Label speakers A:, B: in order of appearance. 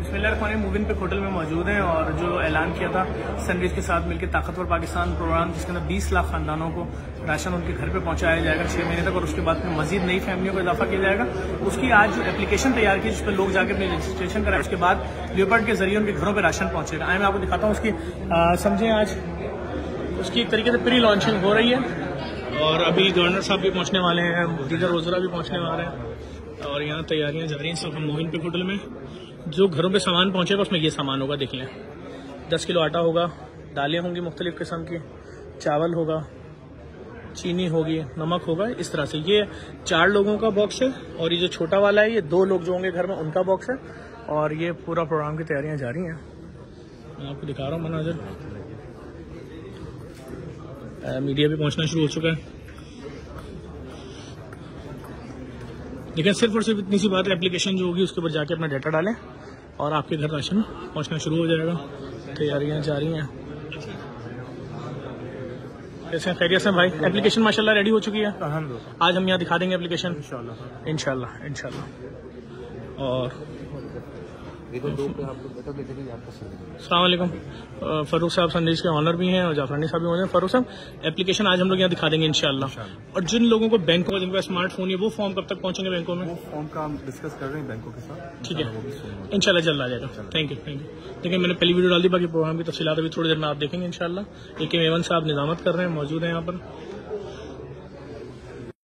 A: बिस्मिल्लाह मूविन पे होटल में मौजूद हैं और जो ऐलान किया था सनराइज के साथ मिलकर ताकतवर पाकिस्तान प्रोग्राम, जिसके अंदर 20 लाख खानदानों को राशन उनके घर पे पहुंचाया जाएगा 6 महीने तक, और उसके बाद में मजीद नई फैमिलियों को इजाफा किया जाएगा। उसकी आज जो एप्लीकेशन तैयार की जिस पर लोग जाके अपनी रजिस्ट्रेशन कराए, उसके बाद लियोपार्ड के जरिए उनके घरों पर राशन पहुंचेगा। आए मैं आपको दिखाता हूँ उसकी समझें, आज उसकी एक तरीके से प्री लॉन्चिंग हो रही है और अभी गवर्नर साहब भी पहुंचने वाले हैं, दीगर वज़रा भी पहुंचने वाले हैं और यहाँ तैयारियां जा रही हैं सब। हम मोहिन पे होटल में जो घरों पे सामान पहुंचेगा उसमें ये सामान होगा, देख लें। 10 किलो आटा होगा, दालें होंगी मुख्तलिफ किस्म की, चावल होगा, चीनी होगी, नमक होगा। इस तरह से ये 4 लोगों का बॉक्स है और ये जो छोटा वाला है ये 2 लोग जो होंगे घर में उनका बॉक्स है। और ये पूरा प्रोग्राम की तैयारियां जा रही हैं, मैं आपको दिखा रहा हूँ मनाजर। मीडिया भी पहुंचना शुरू हो चुका है। लेकिन सिर्फ और सिर्फ इतनी सी बात है, एप्लीकेशन जो होगी उसके ऊपर जाके अपना डाटा डालें और आपके घर राशन पहुंचना शुरू हो जाएगा। तैयारियां जा रही हैं। कैसे खैरियत से भाई? एप्लीकेशन माशाल्लाह रेडी हो चुकी है। आज हम यहाँ दिखा देंगे एप्लीकेशन इंशाल्लाह। और अस्सलाम वालेकुम, फारूक साहब सनराइज के ऑनर भी हैं और जाफरानी साहब भी मौजूद हैं। फारूक साहब, एप्लीकेशन आज हम लोग यहाँ दिखा देंगे इंशाल्लाह। और जिन लोगों को बैंकों जिनके पास स्मार्टफोन है वो फॉर्म कब तक पहुंचेंगे बैंकों में?
B: वो फॉर्म का हम डिस्कस कर रहे हैं बैंकों के साथ।
A: ठीक है, इंशाल्लाह जल्द आ जाएगा। Thank you. देखिए मैंने पहली वीडियो डाल दी, बाकी प्रोग्राम की तफसीलात अभी थोड़ी देर में आप देखेंगे इंशाल्लाह। AK मेवन साहब निजामत कर रहे हैं, मौजूद हैं यहाँ पर।